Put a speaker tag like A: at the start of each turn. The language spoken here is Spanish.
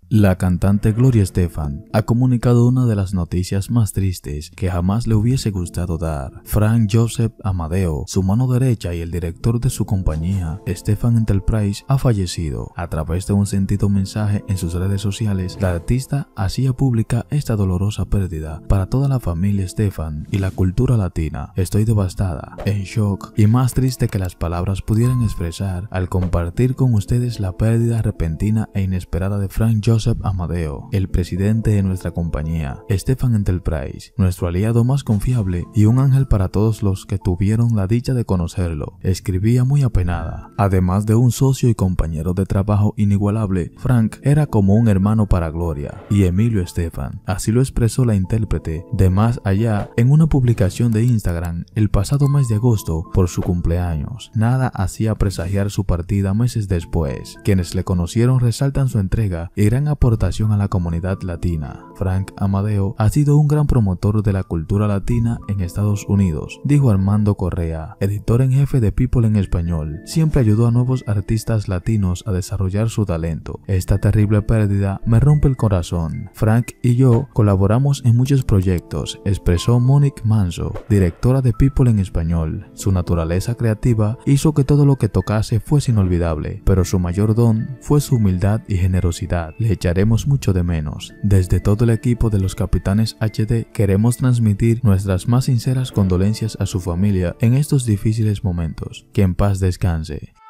A: La cantante Gloria Estefan ha comunicado una de las noticias más tristes que jamás le hubiese gustado dar. Frank Joseph Amadeo, su mano derecha y el director de su compañía, Estefan Enterprise, ha fallecido. A través de un sentido mensaje en sus redes sociales, la artista hacía pública esta dolorosa pérdida para toda la familia Estefan y la cultura latina. Estoy devastada, en shock y más triste que las palabras pudieran expresar al compartir con ustedes la pérdida repentina e inesperada de Frank Joseph Amadeo, el presidente de nuestra compañía, Estefan Enterprise, nuestro aliado más confiable y un ángel para todos los que tuvieron la dicha de conocerlo. Escribía muy apenada. Además de un socio y compañero de trabajo inigualable, Frank era como un hermano para Gloria y Emilio Estefan. Así lo expresó la intérprete de Más Allá en una publicación de Instagram el pasado mes de agosto por su cumpleaños. Nada hacía presagiar su partida meses después. Quienes le conocieron resaltan su entrega y gran aportación a la comunidad latina. Frank Amadeo ha sido un gran promotor de la cultura latina en Estados Unidos, dijo Armando Correa, editor en jefe de People en Español. Siempre ayudó a nuevos artistas latinos a desarrollar su talento. Esta terrible pérdida me rompe el corazón. Frank y yo colaboramos en muchos proyectos, expresó Monique Manso, directora de People en Español. Su naturaleza creativa hizo que todo lo que tocase fuese inolvidable, pero su mayor don fue su humildad y generosidad. Le echaremos mucho de menos. Desde todo el equipo de los Capitanes HD queremos transmitir nuestras más sinceras condolencias a su familia en estos difíciles momentos. Que en paz descanse.